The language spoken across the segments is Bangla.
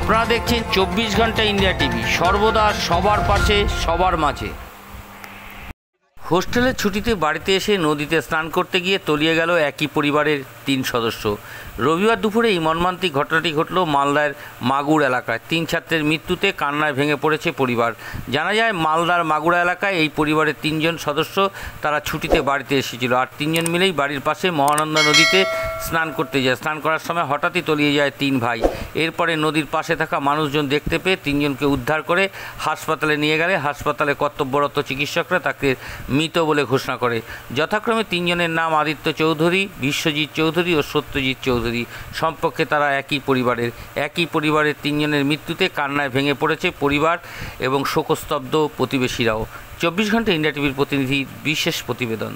আপনারা দেখছেন 24 ঘন্টা ইন্ডিয়া টিভি, সর্বদা সবার পাশে সবার মাঝে। হোস্টেলের ছুটিতে বাড়িতে এসে নদীতে স্নান করতে গিয়ে তলিয়ে গেল একই পরিবারের 3 সদস্য। রবিবার দুপুরে এই মর্মান্তিক ঘটনাটি ঘটল মালদার মাগুর এলাকায়। 3 ছাত্রের মৃত্যুতে কান্নায় ভেঙে পড়েছে পরিবার। জানা যায় মালদার মাগুরা এলাকায় এই পরিবারের 3 জন সদস্য তারা ছুটিতে বাড়িতে এসেছিল, আর 3 জন মিলেই বাড়ির পাশে মহানন্দা নদীতে স্নান করতে যায়। স্নান করার সময় হঠাৎই তলিয়ে যায় 3 ভাই। এরপরে নদীর পাশে থাকা মানুষজন দেখতে পেয়ে 3 জনকে উদ্ধার করে হাসপাতালে নিয়ে গেলে হাসপাতালে কর্তব্যরত চিকিৎসকরা তাকে মৃত বলে ঘোষণা করে। যথাক্রমে 3 জনের নাম আদিত্য চৌধুরী, বিশ্বজিৎ চৌধুরী ও সত্যজিৎ চৌধুরী। সম্পর্কে তারা একই পরিবারের 3 জনের মৃত্যুতে কান্নায় ভেঙে পড়েছে পরিবার এবং শোকস্তব্ধ প্রতিবেশীরাও। 24 ঘন্টা ইন্ডিয়া টিভির প্রতিনিধি বিশেষ প্রতিবেদন।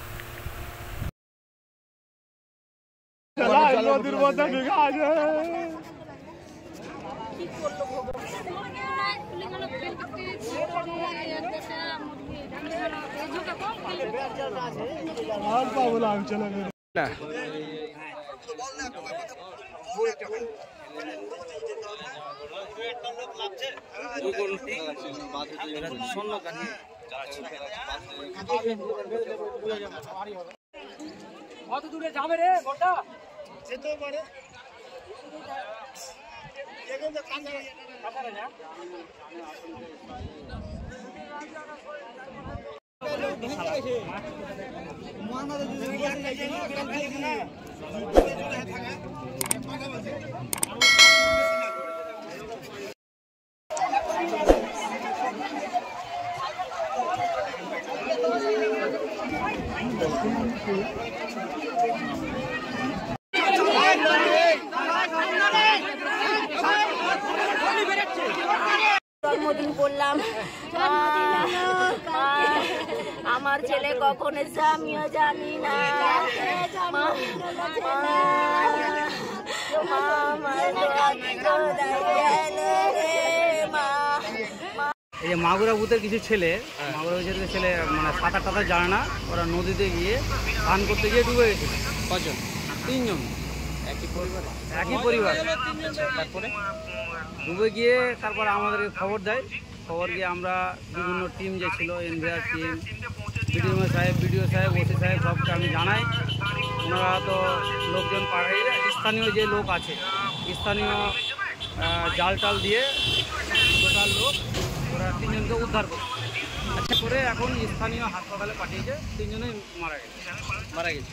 কত দূরে যাবে রে গোটা যেতে পারে এখানে কাঁচারে যা মোহাম্মদ জন্মদিন করলাম, আমার ছেলে কখন এসে আমিও জানি না। এই যে মাগুরা বুথের কিছু ছেলে মানে 7-8টা জানে না, ওরা নদীতে গিয়ে স্নান করতে গিয়ে ডুবে গেছিল। কজন? 3 জন একই পরিবার। তারপরে ডুবে গিয়ে তারপর আমাদেরকে খবর দেয়। খবর গিয়ে আমরা বিভিন্ন টিম যে ছিল, এনভিআর টিম, বিডিও সাহেব, ওসি সাহেব সবকে আমি জানাই। ওনারা তো লোকজন পাঠাই, স্থানীয় যে লোক আছে, স্থানীয় জাল টাল দিয়ে টোটাল লোক ওরা 3 জনকে উদ্ধার করে করে এখন স্থানীয় হাসপাতালে পাঠিয়েছে। 3 জনেই মারা গেছে।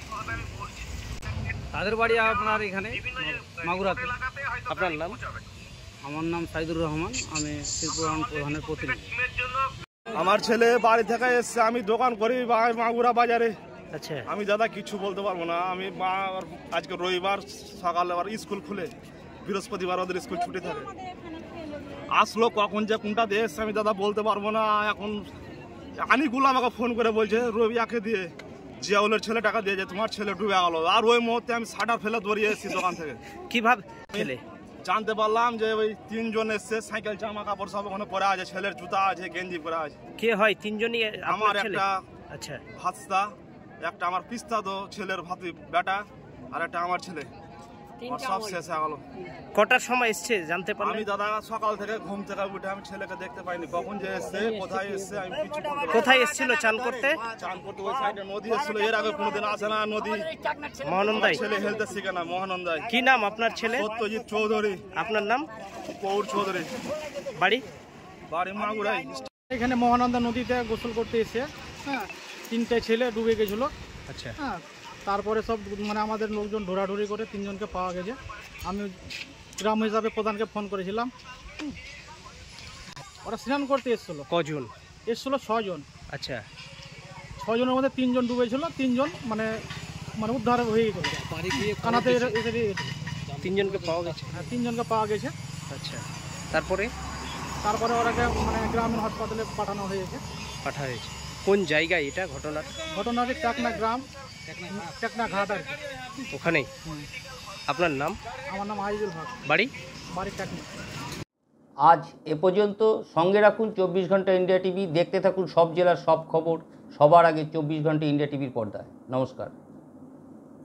তাদের বাড়ি আপনার এখানে মাগুরাতে। আপনার নাম? আমার নাম সাইদুর রহমান, আমি শ্রীপুরাণ প্রধানের প্রতিনিধি। আমার ছেলে বাড়ি থেকে এসছে, আমি দোকান করি মাগুরা বাজারে। আচ্ছা, আমি দাদা কিছু বলতে পারবো না। আমি আজকে রবিবার সকালে আবার স্কুল খুলে, বৃহস্পতিবার ওদের স্কুল ছুটি থাকে। আসলো কখন যে কোনটা দিয়ে এসছে আমি দাদা বলতে পারবো না। এখন আনিগুলো আমাকে ফোন করে বলছে রবিয়াকে দিয়ে জিয়াউলের ছেলে টাকা দিয়েছে, তোমার ছেলে ডুবে গেল। আর ওই মুহূর্তে আমি শাটার ফেলে দৌড়িয়ে এসেছি দোকান থেকে। কিভাবে জানতে পারলাম যে ওই 3 জন এসছে, সাইকেল জামা কাপড় সব ওখানে পরে আছে, ছেলের জুতা আছে, গেঞ্জি পরে আছে। কে হয় 3 জনই? আমার একটা আচ্ছা ভাস্তা, একটা আমার পিস্তা তো ছেলের ভাতি বেটা, আর একটা আমার ছেলে। সব শেষ হয়ে গেল। কটার সময় এসছে জানতে পারলাম? আমি দাদা সকাল থেকে ঘুম থেকে উঠে আমি ছেলেকে দেখতে পাইনি, কখন যে এসছে কোথায় এসছে আমি কিছু বলতে পারবো না। কোথায় এসেছিল চান করতে? ওই সাইডে নদী এসেছিল, এর আগে কোনোদিন আসে না নদী। মহানন্দায় ছেলে হেলতে শিখে না, মহানন্দায়। কি নাম আপনার ছেলে? সত্যজিৎ চৌধুরী। আপনার নাম? পৌর চৌধুরী। বাড়ি মাগুরাই। এখানে মহানন্দা নদীতে গোসল করতে এসে 3টে ছেলে ডুবে গেছিলো। আচ্ছা, তারপরে সব আমাদের লোকজন ঢোড়াঢুড়ি করে 3 জনকে পাওয়া গেছে। আমি গ্রাম হিসাবে প্রধানকে ফোন করেছিলাম। ওরা স্নান করতে এসেছিলো। কজন এসেছিলো? 6 জন। আচ্ছা, 6 জনের মধ্যে 3 জন ডুবেছিল, 3 জন মানে উদ্ধার হয়ে গেছিল। কানাতে 3 জনকে পাওয়া গেছে। 3 জনকে পাওয়া গেছে। আচ্ছা, তারপরে ওরাকে গ্রামীণ হাসপাতালে পাঠানো হয়েছে। কোন জায়গায় এটা ঘটনাটি টাকনা গ্রাম, টাকনা ঘাট আর কি, ওখানেই। আপনার নাম? আমার নাম আজিজুল হক। বাড়ি টাকনা। আজ এ পর্যন্ত। সঙ্গে রাখুন 24 ঘন্টা ইন্ডিয়া টিভি। দেখতে থাকুন সব জেলার সব খবর সবার আগে 24 ঘন্টা ইন্ডিয়া টিভির পর্দায়। নমস্কার।